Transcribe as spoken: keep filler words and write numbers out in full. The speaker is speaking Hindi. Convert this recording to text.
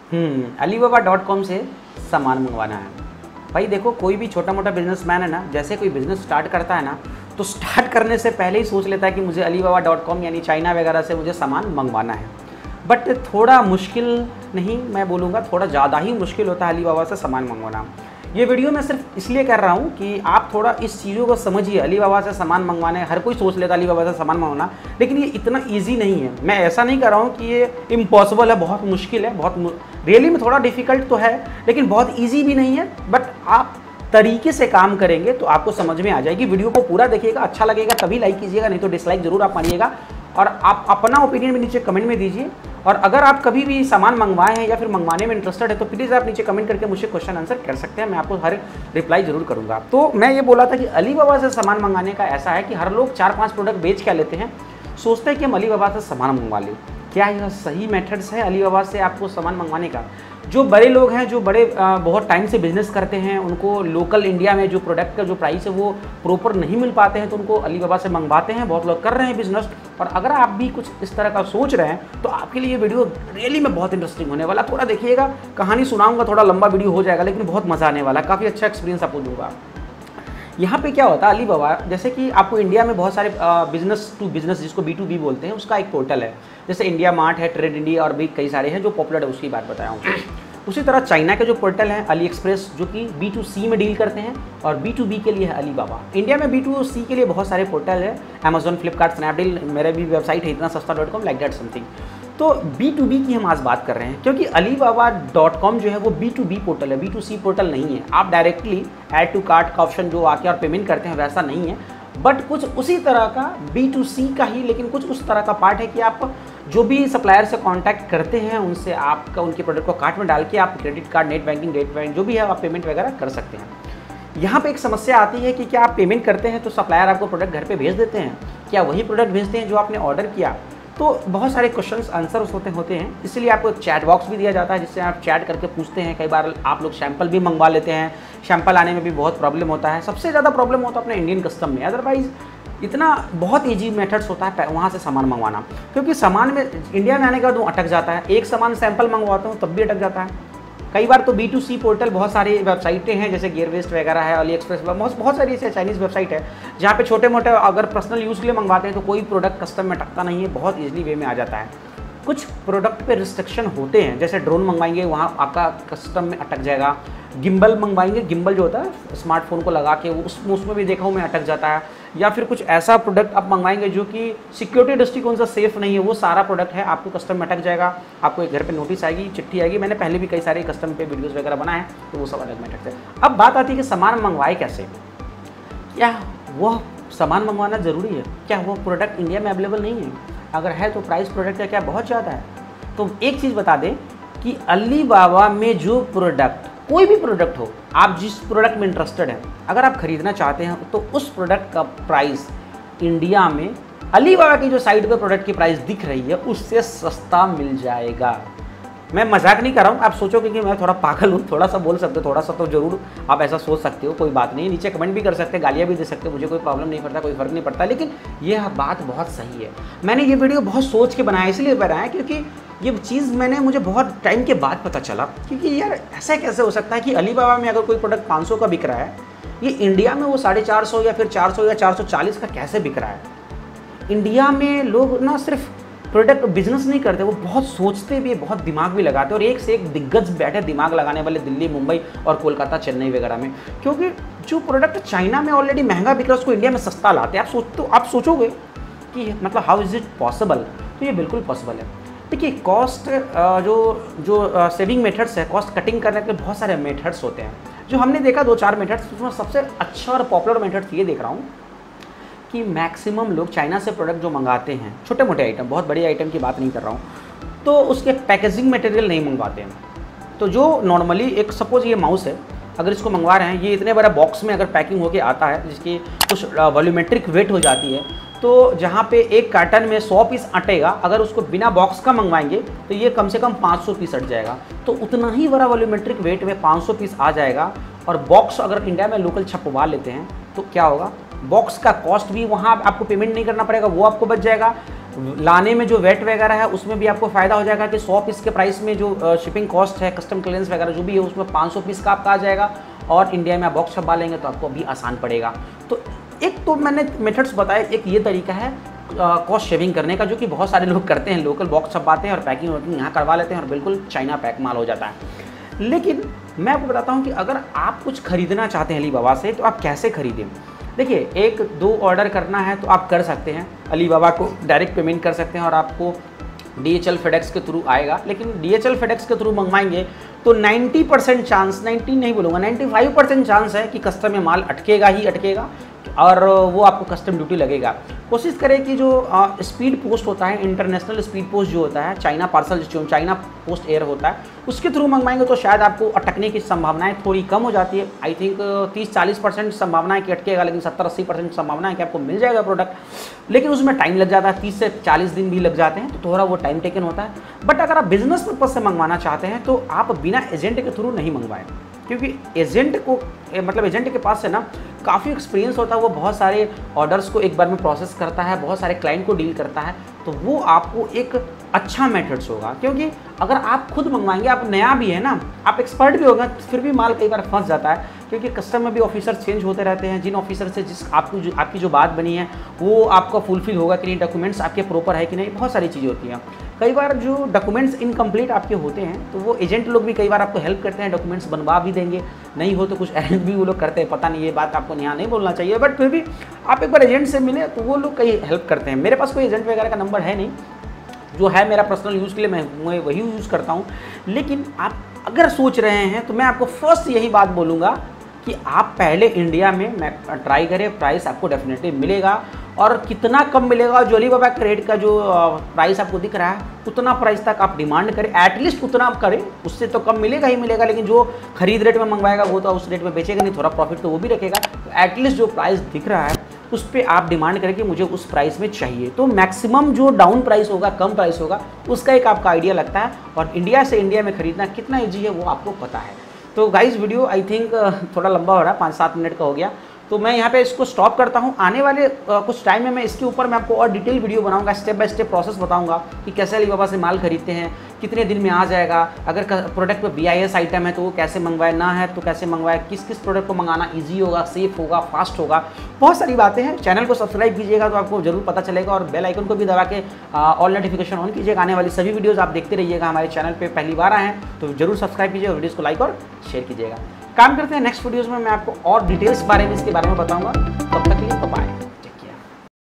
हम्म अलीबाबा डॉट कॉम से सामान मंगवाना है। भाई देखो, कोई भी छोटा मोटा बिजनेसमैन है ना, जैसे कोई बिजनेस स्टार्ट करता है ना, तो स्टार्ट करने से पहले ही सोच लेता है कि मुझे अलीबाबा डॉट कॉम यानी चाइना वगैरह से मुझे सामान मंगवाना है। बट थोड़ा मुश्किल नहीं, मैं बोलूँगा थोड़ा ज़्यादा ही मुश्किल होता है अलीबाबा से सामान मंगवाना। ये वीडियो मैं सिर्फ इसलिए कर रहा हूँ कि आप थोड़ा इस चीज़ों को समझिए। अलीबाबा से सामान मंगवाने, हर कोई सोच लेता है अलीबाबा से सामान मंगवाना, लेकिन ये इतना ईजी नहीं है। मैं ऐसा नहीं कर रहा हूँ कि ये इम्पॉसिबल है, बहुत मुश्किल है, बहुत रियली में थोड़ा डिफिकल्ट तो है, लेकिन बहुत ईजी भी नहीं है। बट आप तरीके से काम करेंगे तो आपको समझ में आ जाएगी। वीडियो को पूरा देखिएगा, अच्छा लगेगा तभी लाइक कीजिएगा, नहीं तो डिसलाइक जरूर आप मारिएगा। और आप अपना ओपिनियन भी नीचे कमेंट में दीजिए। और अगर आप कभी भी सामान मंगवाए हैं या फिर मंगवाने में इंटरेस्टेड है तो प्लीज़ आप नीचे कमेंट करके मुझे क्वेश्चन आंसर कर सकते हैं, मैं आपको हर रिप्लाई जरूर करूंगा। तो मैं ये बोला था कि अलीबाबा से सामान मंगाने का ऐसा है कि हर लोग चार पांच प्रोडक्ट बेच क्या लेते हैं, सोचते हैं कि हम अलीबाबा से सामान मंगवा लें। क्या यह सही मेथड्स है अलीबाबा से आपको सामान मंगवाने का? जो बड़े लोग हैं, जो बड़े आ, बहुत टाइम से बिजनेस करते हैं, उनको लोकल इंडिया में जो प्रोडक्ट का जो प्राइस है वो प्रॉपर नहीं मिल पाते हैं, तो उनको अलीबाबा से मंगवाते हैं। बहुत लोग कर रहे हैं बिजनेस। और अगर आप भी कुछ इस तरह का सोच रहे हैं तो आपके लिए ये वीडियो रियली में बहुत इंटरेस्टिंग होने वाला। थोड़ा देखिएगा, कहानी सुनाऊंगा, थोड़ा लंबा वीडियो हो जाएगा, लेकिन बहुत मज़ा आने वाला, काफ़ी अच्छा एक्सपीरियंस आपको दूंगा। यहाँ पे क्या होता है, अलीबाबा जैसे कि आपको इंडिया में बहुत सारे बिजनेस टू बिजनेस, जिसको बी टू बी बोलते हैं, उसका एक पोर्टल है। जैसे इंडिया मार्ट है, ट्रेड इंडिया और भी कई सारे हैं जो पॉपुलर है, उसकी बात बताया हूँ। उसी तरह चाइना के जो पोर्टल हैं अली एक्सप्रेस, जो कि बी टू सी में डील करते हैं, और बी टू बी के लिए है अलीबाबा। इंडिया में बी टू सी के लिए बहुत सारे पोर्टल है, अमेजॉन, फ्लिपकार्ट, स्नैपडील, मेरा भी वेबसाइट है इतना सस्ता dot com, like that something. तो बी टू बी की हम आज बात कर रहे हैं, क्योंकि अलीबाबा डॉट कॉम जो है वो बी टू बी पोर्टल है, बी टू सी पोर्टल नहीं है। आप डायरेक्टली ऐड टू कार्ट का ऑप्शन जो आके और पेमेंट करते हैं वैसा नहीं है, बट कुछ उसी तरह का बी टू सी का ही, लेकिन कुछ उस तरह का पार्ट है कि आप जो भी सप्लायर से कांटेक्ट करते हैं उनसे आपका उनके प्रोडक्ट को कार्ट में डाल के आप क्रेडिट कार्ड, नेट बैंकिंग, डेट बैंक जो भी है आप पेमेंट वगैरह कर सकते हैं। यहाँ पे एक समस्या आती है कि क्या आप पेमेंट करते हैं तो सप्लायर आपको प्रोडक्ट घर पे भेज देते हैं? क्या वही प्रोडक्ट भेजते हैं जो आपने ऑर्डर किया? तो बहुत सारे क्वेश्चंस आंसर्स होते होते हैं, इसलिए आपको एक चैट बॉक्स भी दिया जाता है जिससे आप चैट करके पूछते हैं। कई बार आप लोग सैंपल भी मंगवा लेते हैं, सैंपल आने में भी बहुत प्रॉब्लम होता है। सबसे ज़्यादा प्रॉब्लम होता है अपने इंडियन कस्टम में। अदरवाइज़ इतना बहुत ईजी मेथड्स होता है वहाँ से सामान मंगवाना, क्योंकि सामान में इंडिया में आने के बाद वो अटक जाता है। एक सामान सैंपल मंगवाता हूँ तब भी अटक जाता है। कई बार तो बी टू सी पोर्टल, बहुत सारी वेबसाइटें हैं जैसे गेयर वेस्ट वगैरह है, अली एक्सप्रेस, बहुत बहुत सारी ऐसे चाइनीज़ वेबसाइट है जहाँ पे छोटे मोटे अगर पर्सनल यूज़ के लिए मंगवाते हैं तो कोई प्रोडक्ट कस्टम में अटकता नहीं है, बहुत ईजिली वे में आ जाता है। कुछ प्रोडक्ट पे रिस्ट्रिक्शन होते हैं, जैसे ड्रोन मंगवाएंगे वहाँ आपका कस्टम में अटक जाएगा। गिम्बल मंगवाएंगे, गिम्बल जो होता है स्मार्टफोन को लगा के, उसमें उसमें भी देखा हूँ मैं अटक जाता है। या फिर कुछ ऐसा प्रोडक्ट आप मंगवाएंगे जो कि सिक्योरिटी दृष्टिकोण से सेफ नहीं है, वो सारा प्रोडक्ट है आपको कस्टम में अटक जाएगा। आपको एक घर पे नोटिस आएगी, चिट्ठी आएगी। मैंने पहले भी कई सारे कस्टम पे वीडियोस वगैरह बनाए हैं, तो वो सब अलग में अटकते हैं। अब बात आती है कि सामान मंगवाए कैसे? क्या वह सामान मंगवाना ज़रूरी है? क्या वो प्रोडक्ट इंडिया में अवेलेबल नहीं है? अगर है तो प्राइस प्रोडक्ट का क्या बहुत ज़्यादा है? तो एक चीज़ बता दें कि अलीबाबा में जो प्रोडक्ट, कोई भी प्रोडक्ट हो, आप जिस प्रोडक्ट में इंटरेस्टेड हैं, अगर आप खरीदना चाहते हैं तो उस प्रोडक्ट का प्राइस इंडिया में अलीबाबा की जो साइट पे प्रोडक्ट की प्राइस दिख रही है उससे सस्ता मिल जाएगा। मैं मजाक नहीं कर रहा हूँ। आप सोचोगे कि मैं थोड़ा पागल हूँ, थोड़ा सा बोल सकते हो, थोड़ा सा तो जरूर आप ऐसा सोच सकते हो, कोई बात नहीं। नीचे कमेंट भी कर सकते हैं, गालियाँ भी दे सकते हो, मुझे कोई प्रॉब्लम नहीं पड़ता, कोई फर्क नहीं पड़ता। लेकिन यह बात बहुत सही है। मैंने ये वीडियो बहुत सोच के बनाया, इसलिए बनाया क्योंकि ये चीज़ मैंने मुझे बहुत टाइम के बाद पता चला। क्योंकि यार ऐसा कैसे हो सकता है कि अलीबाबा में अगर कोई प्रोडक्ट पाँच सौ का बिक रहा है, ये इंडिया में वो साढ़े चार सौ या फिर चार सौ या चार सौ चालीस का कैसे बिक रहा है? इंडिया में लोग ना सिर्फ प्रोडक्ट बिजनेस नहीं करते, वो बहुत सोचते भी, बहुत दिमाग भी लगाते हैं। और एक से एक दिग्गज बैठे दिमाग लगाने वाले दिल्ली, मुंबई और कोलकाता, चेन्नई वगैरह में। क्योंकि जो प्रोडक्ट चाइना में ऑलरेडी महंगा बिक रहा है उसको इंडिया में सस्ता लाते हैं। आप सोच तो आप सोचोगे कि मतलब हाउ इज़ इट पॉसिबल? तो ये बिल्कुल पॉसिबल है। देखिए, कॉस्ट जो जो सेविंग मेथड्स है, कॉस्ट कटिंग करने के बहुत सारे मेथड्स होते हैं जो हमने देखा दो चार मेथड्स। उसमें सबसे अच्छा और पॉपुलर मेथड ये देख रहा हूँ कि मैक्सिमम लोग चाइना से प्रोडक्ट जो मंगाते हैं, छोटे मोटे आइटम, बहुत बड़ी आइटम की बात नहीं कर रहा हूँ, तो उसके पैकेजिंग मटेरियल नहीं मंगवाते हैं। तो जो नॉर्मली एक सपोज ये माउस है, अगर इसको मंगवा रहे हैं, ये इतने बड़ा बॉक्स में अगर पैकिंग होके आता है जिसकी कुछ वॉल्यूमेट्रिक वेट हो जाती है, तो जहाँ पे एक कार्टन में सौ पीस अटेगा, अगर उसको बिना बॉक्स का मंगवाएंगे तो ये कम से कम पाँच सौ पीस अट जाएगा। तो उतना ही बड़ा वॉल्यूमेट्रिक वेट में पाँच सौ पीस आ जाएगा। और बॉक्स अगर इंडिया में लोकल छपवा लेते हैं तो क्या होगा, बॉक्स का कॉस्ट भी वहाँ आपको पेमेंट नहीं करना पड़ेगा, वो आपको बच जाएगा। लाने में जो वेट वगैरह है उसमें भी आपको फ़ायदा हो जाएगा कि सौ पीस के प्राइस में जो शिपिंग कॉस्ट है, कस्टम क्लियरेंस वगैरह जो भी है, उसमें पाँच सौ पीस का आपका आ जाएगा और इंडिया में आप बॉक्स छपवा लेंगे तो आपको भी आसान पड़ेगा। तो एक तो मैंने मेथड्स बताए, एक ये तरीका है कॉस्ट शेविंग करने का जो कि बहुत सारे लोग करते हैं, लोकल बॉक्स छपवाते हैं और पैकिंग वैकिंग यहाँ करवा लेते हैं और बिल्कुल चाइना पैक माल हो जाता है। लेकिन मैं आपको बताता हूँ कि अगर आप कुछ खरीदना चाहते हैं अलीबाबा से तो आप कैसे खरीदें। देखिए, एक दो ऑर्डर करना है तो आप कर सकते हैं, अलीबाबा को डायरेक्ट पेमेंट कर सकते हैं और आपको डी एच एल फेडेक्स के थ्रू आएगा। लेकिन डी एच एल फेडेक्स के थ्रू मंगवाएंगे तो नब्बे परसेंट चांस, नब्बे नहीं बोलूँगा, पचानवे परसेंट चांस है कि कस्टम में माल अटकेगा ही अटकेगा और वो आपको कस्टम ड्यूटी लगेगा। कोशिश करें कि जो स्पीड पोस्ट होता है, इंटरनेशनल स्पीड पोस्ट जो होता है, चाइना पार्सल जो चाइना पोस्ट एयर होता है, उसके थ्रू मंगवाएंगे तो शायद आपको अटकने की संभावनाएं थोड़ी कम हो जाती है। आई थिंक तीस चालीस परसेंट संभावना है कि अटकेगा, लेकिन सत्तर अस्सी परसेंट संभावना है कि आपको मिल जाएगा प्रोडक्ट। लेकिन उसमें टाइम लग जाता है, तीस से चालीस दिन भी लग जाते हैं, तो थोड़ा वो टाइम टेकन होता है। बट अगर आप बिजनेस पर्पज से मंगवाना चाहते हैं तो आप बिना एजेंट के थ्रू नहीं मंगवाएं, क्योंकि एजेंट को मतलब एजेंट के पास से ना काफ़ी एक्सपीरियंस होता है, वो बहुत सारे ऑर्डर्स को एक बार में प्रोसेस करता है, बहुत सारे क्लाइंट को डील करता है, तो वो आपको एक अच्छा मेथड्स होगा। क्योंकि अगर आप खुद मंगवाएंगे, आप नया भी है ना, आप एक्सपर्ट भी होगा, फिर भी माल कई बार फंस जाता है, क्योंकि कस्टम में भी ऑफिसर चेंज होते रहते हैं। जिन ऑफिसर से जिस आपको जो आपकी जो बात बनी है वो आपका फुलफिल होगा कि नहीं, डॉक्यूमेंट्स आपके प्रॉपर है कि नहीं, बहुत सारी चीज़ें होती हैं। कई बार जो डॉक्यूमेंट्स इनकम्प्लीट आपके होते हैं तो वो एजेंट लोग भी कई बार आपको हेल्प करते हैं, डॉक्यूमेंट्स बनवा भी देंगे, नहीं हो तो कुछ अरेंज भी वो लोग करते हैं। पता नहीं, ये बात आपको यहाँ नहीं बोलना चाहिए, बट फिर भी आप एक बार एजेंट से मिले तो वो लोग कई हेल्प करते हैं। मेरे पास कोई एजेंट वगैरह का नंबर है नहीं, जो है मेरा पर्सनल यूज़ के लिए मैं मैं वही यूज़ करता हूँ। लेकिन आप अगर सोच रहे हैं तो मैं आपको फर्स्ट यही बात बोलूँगा कि आप पहले इंडिया में मैं ट्राई करें, प्राइस आपको डेफिनेटली मिलेगा। और कितना कम मिलेगा, जो अलीबाबा क्रेडिट का जो प्राइस आपको दिख रहा है उतना प्राइस तक आप डिमांड करें, एटलीस्ट उतना आप करें, उससे तो कम मिलेगा ही मिलेगा। लेकिन जो खरीद रेट में मंगवाएगा वो तो उस रेट में बेचेगा नहीं, थोड़ा प्रॉफिट तो वो भी रखेगा। तो एटलीस्ट जो प्राइस दिख रहा है उस पर आप डिमांड करें कि मुझे उस प्राइस में चाहिए, तो मैक्सिमम जो डाउन प्राइस होगा, कम प्राइस होगा, उसका एक आपका आइडिया लगता है। और इंडिया से इंडिया में खरीदना कितना ईजी है वो आपको पता है। तो गाइस, वीडियो आई थिंक थोड़ा लंबा हो रहा है, पाँच सात मिनट का हो गया, तो मैं यहाँ पे इसको स्टॉप करता हूँ। आने वाले आ, कुछ टाइम में मैं इसके ऊपर मैं आपको और डिटेल वीडियो बनाऊंगा, स्टेप बाय स्टेप प्रोसेस बताऊंगा कि कैसे अलीबाबा से माल खरीदते हैं, कितने दिन में आ जाएगा, अगर प्रोडक्ट पे बी आई एस आइटम है तो वो कैसे मंगवाए, ना है तो कैसे मंगवाए, किस किस प्रोडक्ट को मंगाना ईजी होगा, सेफ होगा, फास्ट होगा, बहुत सारी बातें हैं। चैनल को सब्सक्राइब कीजिएगा तो आपको जरूर पता चलेगा, और बेल आइकन को भी दबा के ऑल नोटिफिकेशन ऑन कीजिएगा। आने वाली सभी वीडियोज़ आप देखते रहिएगा। हमारे चैनल पर पहली बार आए हैं तो जरूर सब्सक्राइब कीजिए और वीडियोज़ को लाइक और शेयर कीजिएगा। काम करते हैं नेक्स्ट वीडियोज़ में, मैं आपको और डिटेल्स बारे में इसके बारे में बताऊंगा। तब तक के लिए बाय।